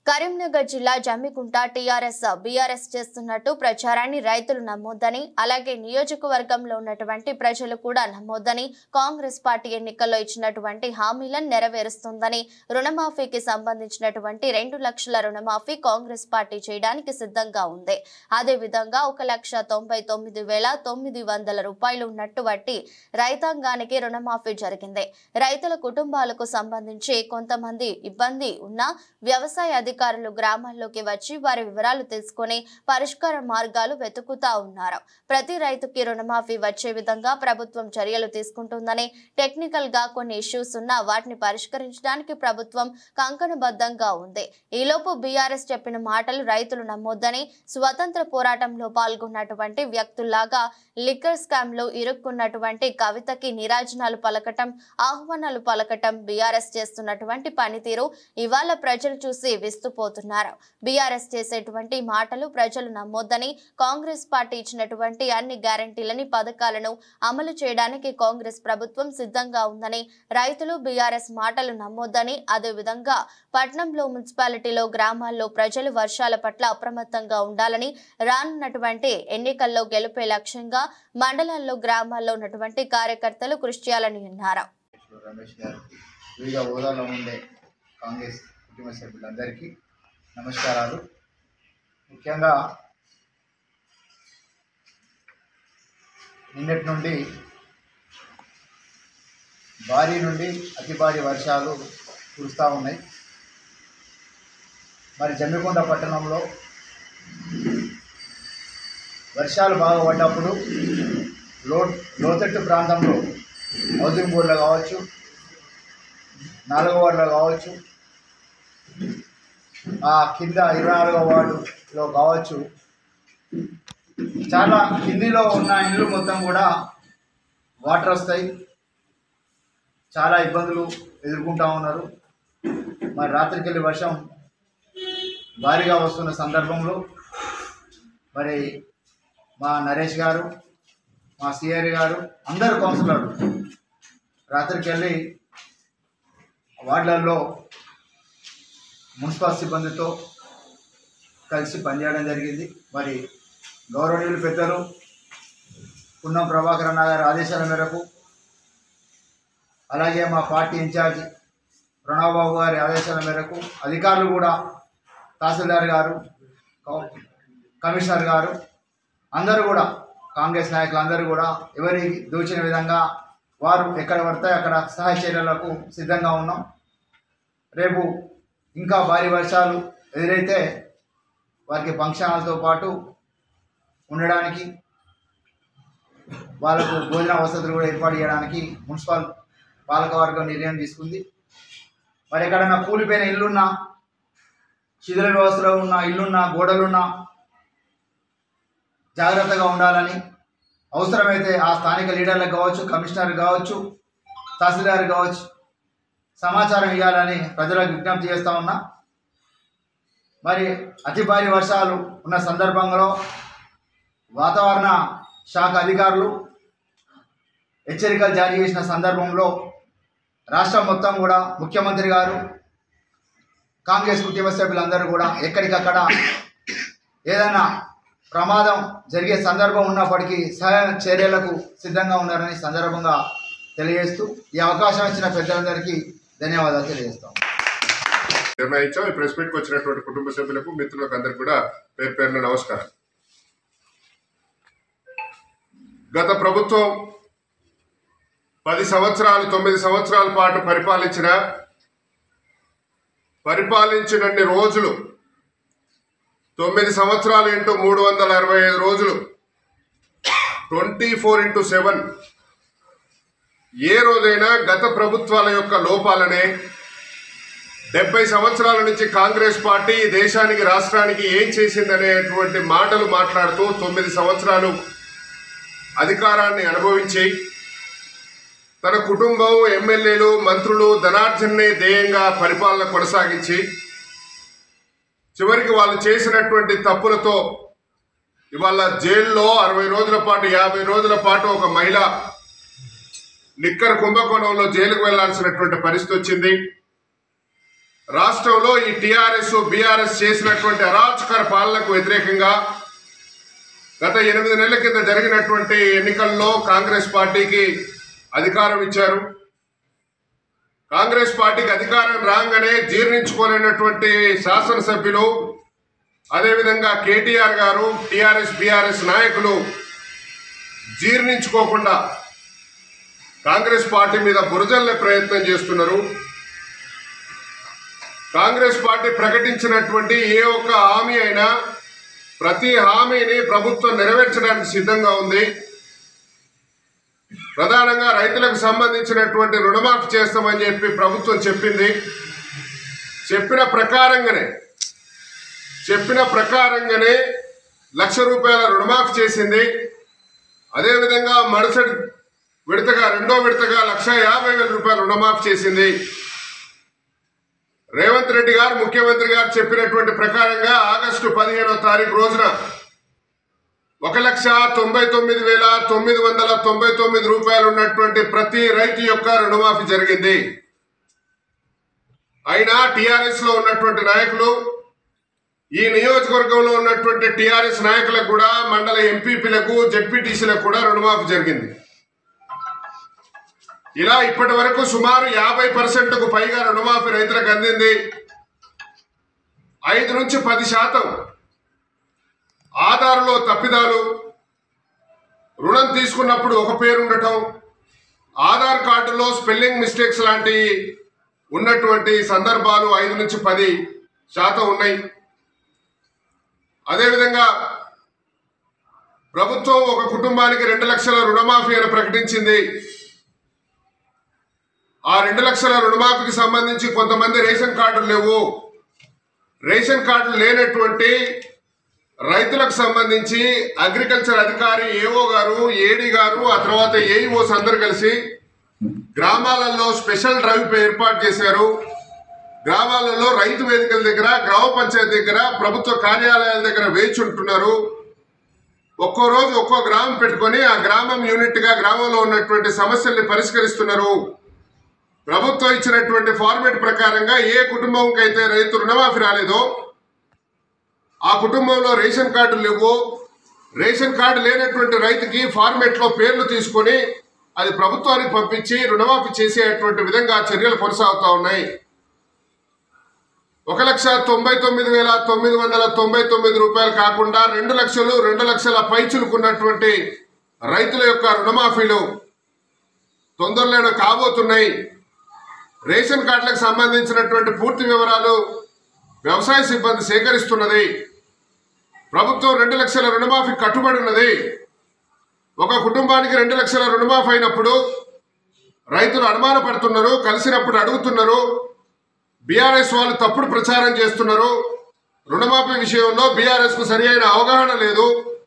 కరీంనగర్ జిల్లా Jammikunta TRS BRS చేస్తున్నట్టు ప్రచారాన్ని రైతులు నమ్మొద్దని, అలాగే నియోజకవర్గంలో ఉన్నటువంటి ప్రజలు కూడా నమ్మొద్దని, కాంగ్రెస్ పార్టీ ఎన్నికల్లో ఇచ్చినటువంటి హామీలను నెరవేరుస్తుందని, రుణమాఫీకి సంబంధించినటువంటి 2 లక్షల రుణమాఫీ కాంగ్రెస్ పార్టీ చేయడానికి సిద్ధంగా ఉంది. అదేవిధంగా 1,99,900 రూపాయలు ఉన్నటువంటి రైతాంగానికి రుణమాఫీ జరిగింది. రైతుల కుటుంబాలకు సంబంధించి కొంతమంది ఇబ్బంది ఉన్న వ్యవసాయ అధికారులు గ్రామాల్లోకి వచ్చి వారి వివరాలు తెలుసుకొని పరిష్కార మార్గాలు వెతుకుతా ఉన్నారు. ప్రతి రైతుకి రుణమాఫీ వచ్చే విధంగా ప్రభుత్వం చర్యలు తీసుకుంటుందని, టెక్నికల్ గా కొన్ని ఇష్యూస్ ఉన్నా వాటిని పరిష్కరించడానికి ప్రభుత్వం కంకణబద్ధంగా ఉంది. ఈలోపు బీఆర్ఎస్ చెప్పిన మాటలు రైతులు నమ్మొద్దని, స్వతంత్ర పోరాటంలో పాల్గొన్నటువంటి వ్యక్తుల్లాగా లిక్కర్ స్కామ్ లో ఇరుక్కున్నటువంటి కవితకి నీరాజనాలు పలకటం, ఆహ్వానాలు పలకటం బీఆర్ఎస్ చేస్తున్నటువంటి పనితీరు ఇవాళ ప్రజలు చూసి విస్తుపోతున్నారు. బీఆర్ఎస్ చేసేటువంటి మాటలు ప్రజలు నమ్మొద్దని, కాంగ్రెస్ పార్టీ ఇచ్చినటువంటి అన్ని గ్యారంటీలని పథకాలను అమలు చేయడానికి కాంగ్రెస్ ప్రభుత్వం సిద్ధంగా ఉందని, రైతులు బీఆర్ఎస్ మాటలు నమ్మొద్దని, అదేవిధంగా పట్నంలో మున్సిపాలిటీలో గ్రామాల్లో ప్రజలు వర్షాల పట్ల అప్రమత్తంగా ఉండాలని, రానున్నటువంటి ఎన్నికల్లో గెలుపే లక్ష్యంగా మండలాల్లో గ్రామాల్లో ఉన్నటువంటి కార్యకర్తలు కృషి చేయాలని అన్నారు. కాంగ్రెస్ కుటుంబ సభ్యులందరికీ నమస్కారాలు. ముఖ్యంగా నిన్నటి నుండి భారీ నుండి అతి భారీ వర్షాలు కురుస్తూ ఉన్నాయి. మరి జమ్మికుంట పట్టణంలో వర్షాలు బాగా పడ్డప్పుడు లోతట్టు ప్రాంతంలో హౌసింగ్ బోర్డులో కావచ్చు, 4వ వార్డులో కావచ్చు, ఆ కింద 24వ వార్డులో కావచ్చు, చాలా కిందిలో ఉన్న ఇళ్ళు మొత్తం కూడా వాటర్ వస్తాయి. చాలా ఇబ్బందులు ఎదుర్కొంటూ ఉన్నారు. మరి రాత్రికెళ్ళి వర్షం భారీగా వస్తున్న సందర్భంలో మరి మా నరేష్ గారు, మా సిఆర్ గారు, అందరు కౌన్సిలర్లు రాత్రికెళ్ళి వార్డులలో మున్సిపల్ సిబ్బందితో కలిసి పనిచేయడం జరిగింది. మరి గౌరవనీయులు పెద్దలు పున్నం ప్రభాకర్ అన్న గారి ఆదేశాల మేరకు, అలాగే మా పార్టీ ఇన్ఛార్జి ప్రణవ్బాబు గారి ఆదేశాల మేరకు అధికారులు కూడా, తహసీల్దార్ గారు, కమిషనర్ గారు అందరూ కూడా, కాంగ్రెస్ నాయకులు అందరూ కూడా ఎవరికి దోచిన విధంగా వారు ఎక్కడ పడితే అక్కడ సహాయ చర్యలకు సిద్ధంగా ఉన్నాం. రేపు ఇంకా భారీ వర్షాలు ఎదురైతే వారికి ఫంక్షన్లతో పాటు ఉండడానికి, వాళ్ళకు భోజన వసతులు కూడా ఏర్పాటు చేయడానికి మున్సిపల్ పాలకవర్గం నిర్ణయం తీసుకుంది. మరి ఎక్కడన్నా కూలిపోయిన ఇల్లున్నా, శిథిల వ్యవస్థలో ఉన్న ఇల్లున్నా, గోడలున్నా జాగ్రత్తగా ఉండాలని, అవసరమైతే ఆ స్థానిక లీడర్లకు కావచ్చు, కమిషనర్ కావచ్చు, తహసీల్దార్ కావచ్చు సమాచారం ఇవ్వాలని ప్రజలకు విజ్ఞప్తి చేస్తూ ఉన్నా. మరి అతి భారీ వర్షాలు ఉన్న సందర్భంలో వాతావరణ శాఖ అధికారులు హెచ్చరికలు జారీ చేసిన సందర్భంలో రాష్ట్రం మొత్తం కూడా ముఖ్యమంత్రి గారు, కాంగ్రెస్ కుటుంబ సభ్యులందరూ కూడా ఎక్కడికక్కడ ఏదైనా ప్రమాదం జరిగే సందర్భం ఉన్నప్పటికీ సహాయ చర్యలకు సిద్ధంగా ఉన్నారని సందర్భంగా తెలియజేస్తూ ఈ అవకాశం ఇచ్చిన పెద్దలందరికీ ధన్యవాదాలు తెలియజేస్తాం. నిర్ణయించాం. ఈ ప్రెస్ మీట్కి వచ్చినటువంటి కుటుంబ సభ్యులకు, మిత్రులకు అందరికీ కూడా పేరు పేరున నమస్కారం. గత ప్రభుత్వం 10 సంవత్సరాలు 9 సంవత్సరాల పాటు పరిపాలించినన్ని రోజులు 9 సంవత్సరాలు ఇంటూ 365 రోజులు 24/7 ఏ రోజైనా గత ప్రభుత్వాల యొక్క లోపాలనే 70 సంవత్సరాల నుంచి కాంగ్రెస్ పార్టీ దేశానికి, రాష్ట్రానికి ఏం చేసిందనేటువంటి మాటలు మాట్లాడుతూ 9 సంవత్సరాలు అధికారాన్ని అనుభవించి తన కుటుంబం, ఎమ్మెల్యేలు, మంత్రులు ధనార్జనే ధ్యేయంగా పరిపాలన కొనసాగించి చివరికి వాళ్ళు చేసినటువంటి తప్పులతో ఇవాళ జైల్లో 60 రోజుల పాటు 50 రోజుల పాటు ఒక మహిళ లిక్కర్ కుంభకోణంలో జైలుకు వెళ్లాల్సినటువంటి పరిస్థితి వచ్చింది. రాష్ట్రంలో ఈ టిఆర్ఎస్ బీఆర్ఎస్ చేసినటువంటి అరాచకర పాలనకు వ్యతిరేకంగా గత 8 నెలల కింద జరిగినటువంటి ఎన్నికల్లో కాంగ్రెస్ పార్టీకి అధికారం ఇచ్చారు. కాంగ్రెస్ పార్టీకి అధికారం రాగానే జీర్ణించుకోలేనటువంటి శాసనసభ్యులు, అదేవిధంగా కేటీఆర్ గారు, టిఆర్ఎస్ బీఆర్ఎస్ నాయకులు జీర్ణించుకోకుండా కాంగ్రెస్ పార్టీ మీద బురజల్లే ప్రయత్నం చేస్తున్నారు. కాంగ్రెస్ పార్టీ ప్రకటించినటువంటి ఏ ఒక్క హామీ అయినా ప్రతి హామీని ప్రభుత్వం నెరవేర్చడానికి సిద్ధంగా ఉంది. ప్రధానంగా రైతులకు సంబంధించినటువంటి రుణమాఫీ చేస్తామని చెప్పి ప్రభుత్వం చెప్పింది. చెప్పిన ప్రకారంగానే ₹1,00,000 రుణమాఫీ చేసింది. అదేవిధంగా మరుసటి విడతగా రెండో విడతగా ₹150,000 రుణమాఫీ చేసింది. రేవంత్ రెడ్డి గారు ముఖ్యమంత్రి గారు చెప్పినటువంటి ప్రకారంగా ఆగస్టు 15వ తారీఖు రోజున ₹1,99,999 ఉన్నటువంటి ప్రతి రైతు యొక్క రుణమాఫీ జరిగింది. అయినా టిఆర్ఎస్ లో ఉన్నటువంటి నాయకులు, ఈ నియోజకవర్గంలో ఉన్నటువంటి టిఆర్ఎస్ నాయకులకు కూడా, మండల ఎంపీపీలకు, జెడ్పీటీసీలకు కూడా రుణమాఫీ జరిగింది. ఇలా ఇప్పటి వరకు సుమారు 50%కు పైగా రుణమాఫీ రైతులకు అందింది. 5 నుంచి 10% ఆధార్లో తప్పిదాలు, రుణం తీసుకున్నప్పుడు ఒక పేరు ఉండటం, ఆధార్ కార్డులో స్పెల్లింగ్ మిస్టేక్స్ లాంటివి ఉన్నటువంటి సందర్భాలు 5 నుంచి 10% ఉన్నాయి. అదేవిధంగా ప్రభుత్వం ఒక కుటుంబానికి 2 లక్షల రుణమాఫీ అని ప్రకటించింది. ఆ 2 లక్షల రుణమాఫీకి సంబంధించి కొంతమంది రేషన్ కార్డులు లేవు. రేషన్ కార్డులు లేనటువంటి రైతులకు సంబంధించి అగ్రికల్చర్ అధికారి, ఏఓ గారు, ఏడీ గారు, ఆ తర్వాత ఏఈఓస్ అందరు కలిసి గ్రామాలలో స్పెషల్ డ్రైవ్ ఏర్పాటు చేశారు. గ్రామాలలో రైతు వేదికల దగ్గర, గ్రామ పంచాయతీ దగ్గర, ప్రభుత్వ కార్యాలయాల దగ్గర వేచి ఉంటున్నారు. ఒక్కో రోజు ఒక్కో గ్రామం పెట్టుకొని ఆ గ్రామం యూనిట్ గా గ్రామంలో ఉన్నటువంటి సమస్యల్ని పరిష్కరిస్తున్నారు. ప్రభుత్వం ఇచ్చినటువంటి ఫార్మేట్ ప్రకారంగా ఏ కుటుంబంకి అయితే రైతు రుణమాఫీ రాలేదో ఆ కుటుంబంలో రేషన్ కార్డులు లేవు. రేషన్ కార్డు లేనటువంటి రైతుకి ఫార్మేట్ లో పేర్లు తీసుకొని అది ప్రభుత్వానికి పంపించి రుణమాఫీ చేసేటువంటి విధంగా చర్యలు కొనసాగుతా ఉన్నాయి. ₹1,99,999 కాకుండా 2 లక్షలు, 2 లక్షల పైచులుకున్నటువంటి రైతుల యొక్క రుణమాఫీలు తొందరలోనే కాబోతున్నాయి. రేషన్ కార్డులకు సంబంధించినటువంటి పూర్తి వివరాలు వ్యవసాయ సిబ్బంది సేకరిస్తున్నది. ప్రభుత్వం 2 లక్షల రుణమాఫీ కట్టుబడి ఉన్నది. ఒక కుటుంబానికి 2 లక్షల రుణమాఫీ అయినప్పుడు రైతులు అనుమాన పడుతున్నారు, కలిసినప్పుడు అడుగుతున్నారు. బీఆర్ఎస్ వాళ్ళు తప్పుడు ప్రచారం చేస్తున్నారు. రుణమాఫీ విషయంలో బీఆర్ఎస్ కు సరి అయిన అవగాహన లేదు.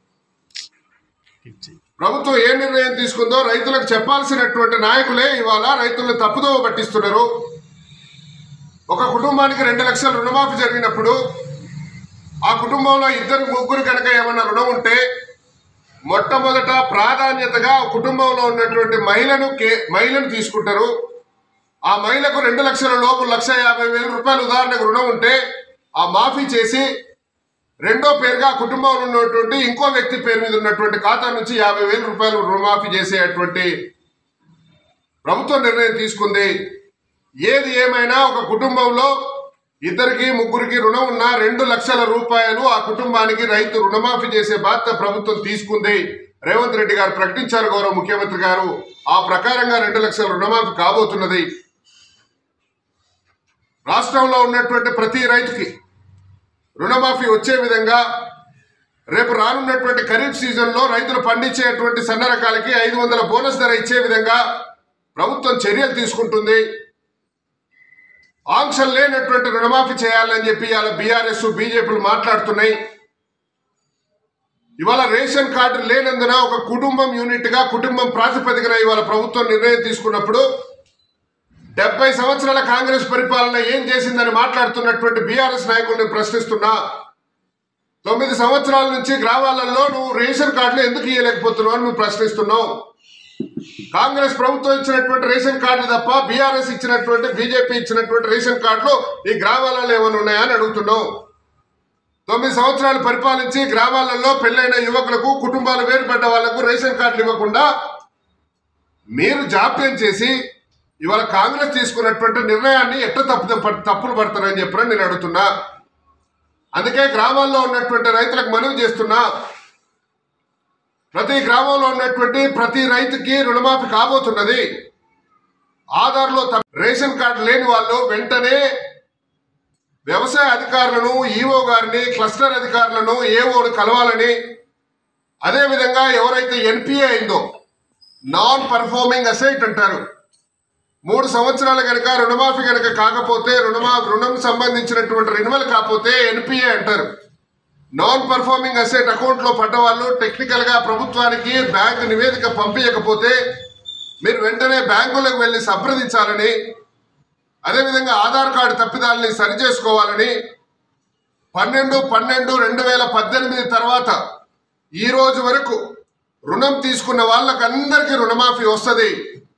ప్రభుత్వం ఏ నిర్ణయం తీసుకుందో రైతులకు చెప్పాల్సినటువంటి నాయకులే ఇవాళ రైతులను తప్పుదోవ పట్టిస్తున్నారు. ఒక కుటుంబానికి 2 లక్షల రుణమాఫీ జరిగినప్పుడు ఆ కుటుంబంలో 2, 3 కనుక ఏమన్నా రుణం ఉంటే మొట్టమొదట ప్రాధాన్యతగా కుటుంబంలో ఉన్నటువంటి మహిళను తీసుకుంటారు. ఆ మహిళకు 2 లక్షల లోపు ₹1,50,000 ఉదాహరణకు రుణం ఉంటే ఆ మాఫీ చేసి రెండో పేరుగా కుటుంబంలో ఉన్నటువంటి ఇంకో వ్యక్తి పేరు మీద ఉన్నటువంటి ఖాతా నుంచి ₹50,000 రుణమాఫీ చేసేటువంటి ప్రభుత్వం నిర్ణయం తీసుకుంది. ఏది ఏమైనా ఒక కుటుంబంలో 2, 3 రుణం ఉన్న ₹2 లక్షల ఆ కుటుంబానికి రైతు రుణమాఫీ చేసే బాధ్యత ప్రభుత్వం తీసుకుంది. రేవంత్ రెడ్డి గారు ప్రకటించారు, గౌరవ ముఖ్యమంత్రి గారు. ఆ ప్రకారంగా 2 లక్షల రుణమాఫీ కాబోతున్నది. రాష్ట్రంలో ఉన్నటువంటి ప్రతి రైతుకి రుణమాఫీ వచ్చే విధంగా రేపు రానున్నటువంటి ఖరీఫ్ సీజన్లో రైతులు పండించేటువంటి సన్న రకాలకి 500 బోనస్ ధర ఇచ్చే విధంగా ప్రభుత్వం చర్యలు తీసుకుంటుంది. ఆంక్షలు లేనటువంటి రుణమాఫీ చేయాలని చెప్పి ఇవాళ బీఆర్ఎస్, బీజేపీలు మాట్లాడుతున్నాయి. ఇవాళ రేషన్ కార్డు లేనందున ఒక కుటుంబం యూనిట్ గా, కుటుంబం ప్రాతిపదికన ఇవాళ ప్రభుత్వం నిర్ణయం తీసుకున్నప్పుడు 70 సంవత్సరాల కాంగ్రెస్ పరిపాలన ఏం చేసిందని మాట్లాడుతున్నటువంటి బీఆర్ఎస్ నాయకుల్ని ప్రశ్నిస్తున్నా. 9 సంవత్సరాల నుంచి గ్రామాలలో నువ్వు రేషన్ కార్డులు ఎందుకు ఇవ్వలేకపోతున్నావు అని నువ్వు ప్రశ్నిస్తున్నావు. కాంగ్రెస్ ప్రభుత్వం ఇచ్చినటువంటి రేషన్ కార్డులు తప్ప బీఆర్ఎస్ ఇచ్చినటువంటి బీజేపీ ఇచ్చినటువంటి రేషన్ కార్డులు ఈ గ్రామాలలో ఏమైనా ఉన్నాయా అని అడుగుతున్నాం. 9 సంవత్సరాలు పరిపాలించి గ్రామాలలో పెళ్లైన యువకులకు, కుటుంబాలు వేరుపడ్డ వాళ్లకు రేషన్ కార్డులు ఇవ్వకుండా మీరు జాప్యం చేసి ఇవాళ కాంగ్రెస్ తీసుకున్నటువంటి నిర్ణయాన్ని తప్పులు పడతారని చెప్పని నేను అడుగుతున్నా. అందుకే గ్రామాల్లో ఉన్నటువంటి రైతులకు మనవి చేస్తున్నా, ప్రతి గ్రామంలో ఉన్నటువంటి ప్రతి రైతుకి రుణమాఫీ కాబోతున్నది. ఆధార్లో రేషన్ కార్డు లేని వాళ్ళు వెంటనే వ్యవసాయ అధికారులను, ఈఓ గారిని, క్లస్టర్ అధికారులను, ఏఓను కలవాలని, అదేవిధంగా ఎవరైతే ఎన్పిఏ అయిందో నాన్ పర్ఫార్మింగ్ అసెట్ అంటారు, 3 సంవత్సరాలు కనుక రుణమాఫీ కనుక కాకపోతే, రుణం సంబంధించినటువంటి రెన్యువల్ కాకపోతే ఎన్పిఏ అంటారు. నాన్ పర్ఫార్మింగ్ అసెట్ అకౌంట్లో పడ్డ వాళ్ళు టెక్నికల్ గా ప్రభుత్వానికి బ్యాంకు నివేదిక పంపించకపోతే మీరు వెంటనే బ్యాంకులకు వెళ్ళి సంప్రదించాలని, అదేవిధంగా ఆధార్ కార్డు తప్పిదాలని సరిచేసుకోవాలని, 12/12/2018 తర్వాత ఈ రోజు వరకు రుణం తీసుకున్న వాళ్ళకందరికీ రుణమాఫీ వస్తుంది.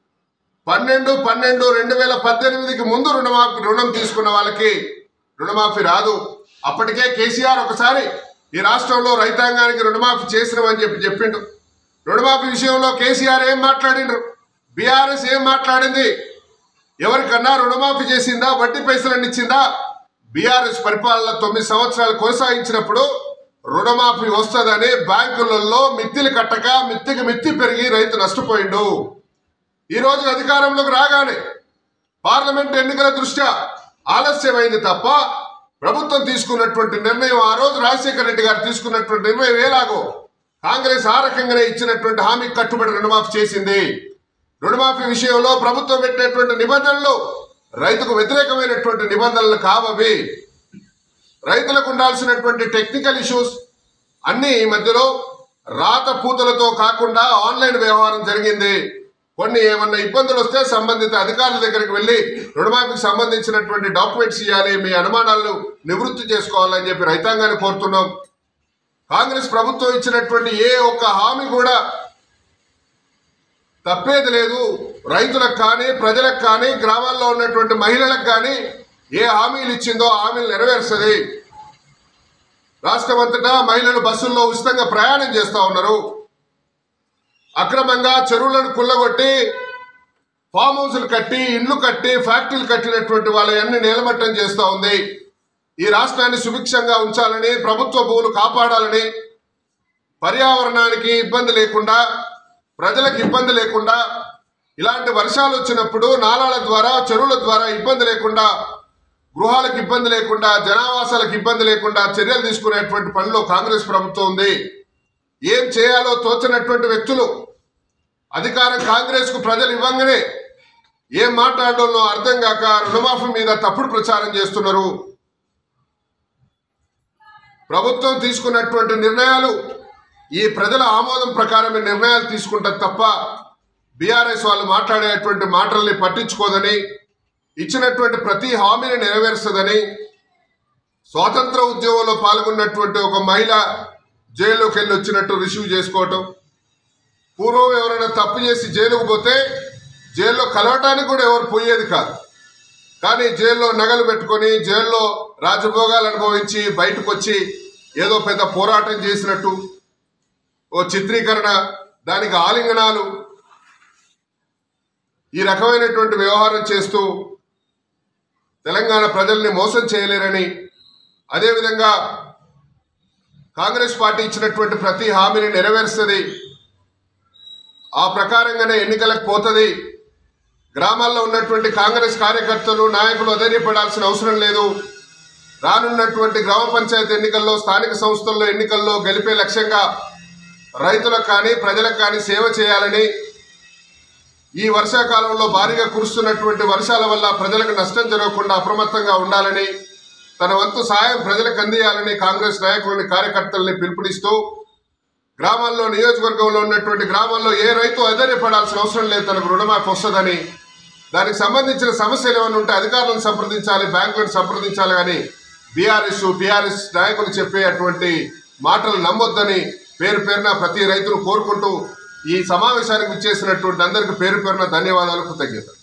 12/12/2018కి ముందు రుణం తీసుకున్న వాళ్ళకి రుణమాఫీ రాదు. అప్పటికే కేసీఆర్ ఒకసారి ఈ రాష్ట్రంలో రైతాంగానికి రుణమాఫీ చేసినామని చెప్పిండు. రుణమాఫీ విషయంలో కేసీఆర్ ఏం మాట్లాడిండ్రు, బీఆర్ఎస్ ఏం మాట్లాడింది, ఎవరికన్నా రుణమాఫీ చేసిందా, వడ్డీ పైసలన్నీ ఇచ్చిందా? బీఆర్ఎస్ పరిపాలన 9 సంవత్సరాలు కొనసాగించినప్పుడు రుణమాఫీ వస్తుందని బ్యాంకులలో మిత్తిలు కట్టక మిత్తి పెరిగి రైతు నష్టపోయిండు. ఈ రోజు అధికారంలోకి రాగానే పార్లమెంట్ ఎన్నికల దృష్ట్యా ఆలస్యమైంది తప్ప ప్రభుత్వం తీసుకున్నటువంటి నిర్ణయం, ఆ రోజు రాజశేఖర రెడ్డి గారు తీసుకున్నటువంటి నిర్ణయం ఎలాగో కాంగ్రెస్ ఆ రకంగానే ఇచ్చినటువంటి హామీకి కట్టుబడి రుణమాఫీ చేసింది. రుణమాఫీ విషయంలో ప్రభుత్వం పెట్టినటువంటి నిబంధనలు రైతుకు వ్యతిరేకమైనటువంటి నిబంధనలు కావవి. రైతులకు ఉండాల్సినటువంటి టెక్నికల్ ఇష్యూస్ అన్ని ఈ మధ్యలో రాత పూతలతో కాకుండా ఆన్లైన్ వ్యవహారం జరిగింది. కొన్ని ఏమన్నా ఇబ్బందులు వస్తే సంబంధిత అధికారుల దగ్గరికి వెళ్ళి రుణమాఫీకి సంబంధించినటువంటి డాక్యుమెంట్స్ ఇవ్వాలి, మీ అనుమానాలను నివృత్తి చేసుకోవాలని చెప్పి రైతాంగాన్ని కోరుతున్నాం. కాంగ్రెస్ ప్రభుత్వం ఇచ్చినటువంటి ఏ ఒక్క హామీ కూడా తప్పేది లేదు. రైతులకు కానీ, ప్రజలకు కానీ, గ్రామాల్లో ఉన్నటువంటి మహిళలకు కానీ ఏ హామీలు ఇచ్చిందో హామీలు నెరవేరుస్తుంది. రాష్ట్రమంతటా మహిళలు బస్సుల్లో ఉచితంగా ప్రయాణం చేస్తూ ఉన్నారు. అక్రమంగా చెరువులను కుల్లగొట్టి ఫామ్ హౌస్లు కట్టి, ఇండ్లు కట్టి, ఫ్యాక్టరీలు కట్టినటువంటి వాళ్ళని నేలమట్టం చేస్తూ ఉంది. ఈ రాష్ట్రాన్ని సుభిక్షంగా ఉంచాలని, ప్రభుత్వ భూములు కాపాడాలని, పర్యావరణానికి ఇబ్బంది లేకుండా, ప్రజలకు ఇబ్బంది లేకుండా, ఇలాంటి వర్షాలు వచ్చినప్పుడు నాలాల ద్వారా, చెరువుల ద్వారా ఇబ్బంది లేకుండా, గృహాలకు ఇబ్బంది లేకుండా, జనావాసాలకు ఇబ్బంది లేకుండా చర్యలు తీసుకునేటువంటి పనిలో కాంగ్రెస్ ప్రభుత్వం ఉంది. ఏం చేయాలో తోచనటువంటి వ్యక్తులు అధికారం కాంగ్రెస్ కు ప్రజలు ఇవ్వంగానే ఏం మాట్లాడడంలో అర్థం కాక రుణమాఫీ మీద తప్పుడు ప్రచారం చేస్తున్నారు. ప్రభుత్వం తీసుకున్నటువంటి నిర్ణయాలు ఈ ప్రజల ఆమోదం ప్రకారమే నిర్ణయాలు తీసుకుంటారు తప్ప బీఆర్ఎస్ వాళ్ళు మాట్లాడేటువంటి మాటల్ని పట్టించుకోదని, ఇచ్చినటువంటి ప్రతి హామీని నెరవేరుస్తుందని, స్వాతంత్ర ఉద్యమంలో పాల్గొన్నటువంటి ఒక మహిళ జైల్లోకి వెళ్ళి వచ్చినట్టు రిసీవ్ చేసుకోవటం, పూర్వం ఎవరైనా తప్పు చేసి జైలుకు పోతే జైల్లో కలవటానికి కూడా ఎవరు పోయేది కాదు. కానీ జైల్లో నగలు పెట్టుకొని, జైల్లో రాజభోగాలు అనుభవించి బయటకు వచ్చి ఏదో పెద్ద పోరాటం చేసినట్టు ఓ చిత్రీకరణ, దానికి ఆలింగనాలు, ఈ రకమైనటువంటి వ్యవహారం చేస్తూ తెలంగాణ ప్రజల్ని మోసం చేయలేరని, అదేవిధంగా కాంగ్రెస్ పార్టీ ఇచ్చినటువంటి ప్రతి హామీని నెరవేరుస్తుంది, ఆ ప్రకారంగానే ఎన్నికలకు పోతుంది, గ్రామాల్లో ఉన్నటువంటి కాంగ్రెస్ కార్యకర్తలు, నాయకులు అధైర్యపడాల్సిన అవసరం లేదు, రానున్నటువంటి గ్రామ పంచాయతీ ఎన్నికల్లో, స్థానిక సంస్థల్లో ఎన్నికల్లో గెలిపే లక్ష్యంగా రైతులకు కానీ, ప్రజలకు కానీ సేవ చేయాలని, ఈ వర్షాకాలంలో భారీగా కురుస్తున్నటువంటి వర్షాల వల్ల ప్రజలకు నష్టం జరగకుండా అప్రమత్తంగా ఉండాలని, తన వంతు సాయం ప్రజలకు అందియాలని కాంగ్రెస్ నాయకులని, కార్యకర్తల్ని పిలుపునిస్తూ గ్రామాల్లో, నియోజకవర్గంలో ఉన్నటువంటి గ్రామాల్లో ఏ రైతు అధైర్యపడాల్సిన అవసరం లేదు, తనకు రుణమాఫీ వస్తుందని, దానికి సంబంధించిన సమస్యలు ఏమైనా ఉంటే అధికారులను సంప్రదించాలి, బ్యాంకులను సంప్రదించాలి, కానీ టీఆర్ఎస్ నాయకులు చెప్పే అటువంటి మాటలు నమ్మొద్దని పేరున ప్రతి రైతును కోరుకుంటూ ఈ సమావేశానికి విచ్చేసినటువంటి అందరికీ పేరు పేరున ధన్యవాదాలు, కృతజ్ఞతలు.